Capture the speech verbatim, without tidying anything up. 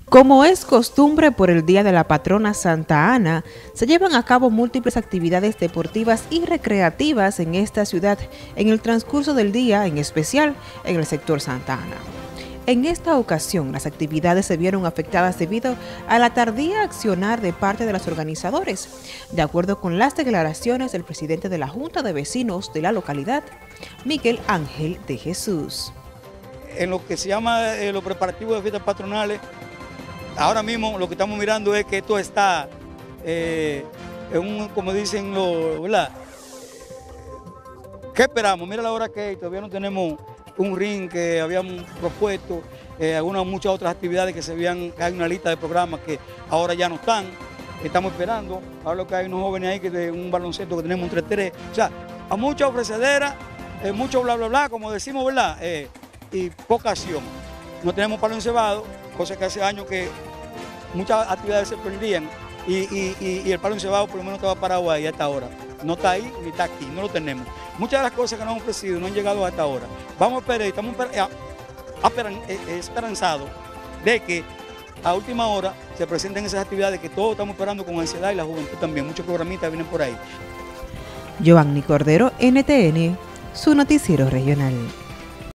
Como es costumbre por el Día de la Patrona Santa Ana, se llevan a cabo múltiples actividades deportivas y recreativas en esta ciudad en el transcurso del día, en especial en el sector Santa Ana. En esta ocasión, las actividades se vieron afectadas debido a la tardía accionar de parte de los organizadores, de acuerdo con las declaraciones del presidente de la Junta de Vecinos de la localidad, Miguel Ángel de Jesús. En lo que se llama eh, los preparativos de fiestas patronales, ahora mismo lo que estamos mirando es que esto está eh, en un, como dicen los, ¿verdad? ¿Qué esperamos? Mira la hora que hay, todavía no tenemos un ring que habíamos propuesto, eh, algunas muchas otras actividades que se habían, hay una lista de programas que ahora ya no están, estamos esperando. Ahora lo que hay unos jóvenes ahí que de un baloncesto que tenemos un tres tres, o sea, a mucha ofrecedera, eh, mucho bla bla bla, como decimos, ¿verdad? Eh, y poca acción. No tenemos palo encebado, cosa que hace años que muchas actividades se perdían y, y, y, y el palo encebado por lo menos estaba parado ahí hasta ahora. No está ahí ni está aquí, no lo tenemos. Muchas de las cosas que nos han ofrecido no han llegado hasta ahora. Vamos a esperar, estamos esperanzados de que a última hora se presenten esas actividades que todos estamos esperando con ansiedad y la juventud también. Muchos programistas vienen por ahí. Giovanni Cordero, N T N, su noticiero regional.